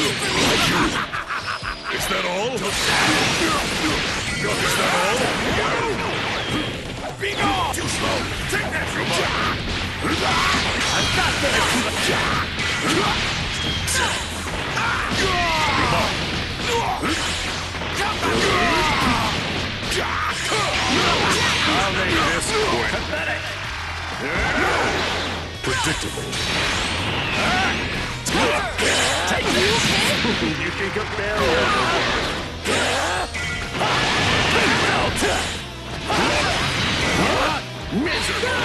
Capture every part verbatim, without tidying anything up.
Is that all? Is that all? Be gone! Too slow! Take that! Come on! I'm not there! I'll make this quick. Pathetic! Predictable. Take this! You think a barrel? Miserable!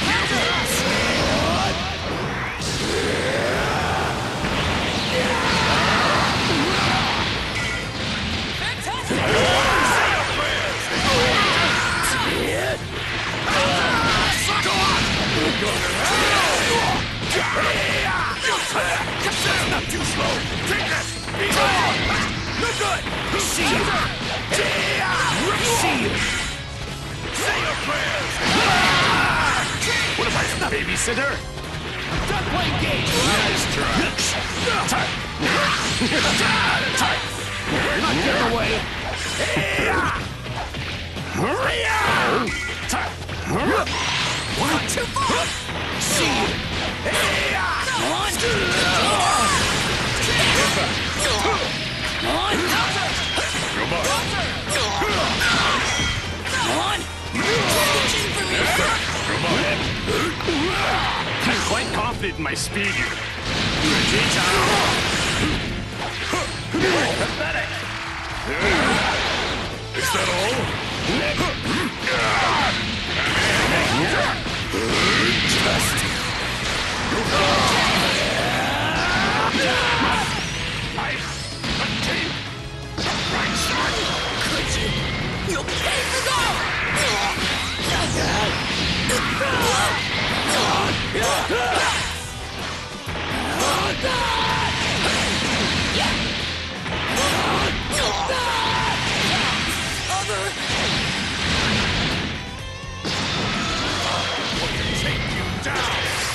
Not too slow! Take this! Be gone! No good! See you! See you! Say your prayers! What if I stop? Babysitter? I'm done playing games! Nice try! Tight! Tight! You're not getting away! Hurry up! Tight! One, two, four! See you! One, two, One! Come on! One! Come on! I'm quite confident in my speed here. Pathetic! Is that all? Just... You'll pay for that! Take you down!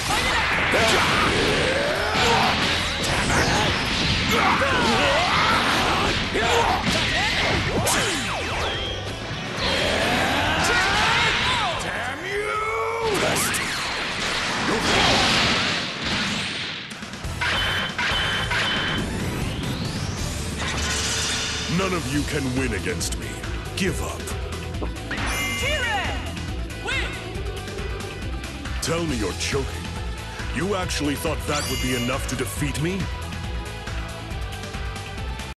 Damn you! Rest. Go None of you can win against me. Give up. Win! Tell me you're joking. You actually thought that would be enough to defeat me?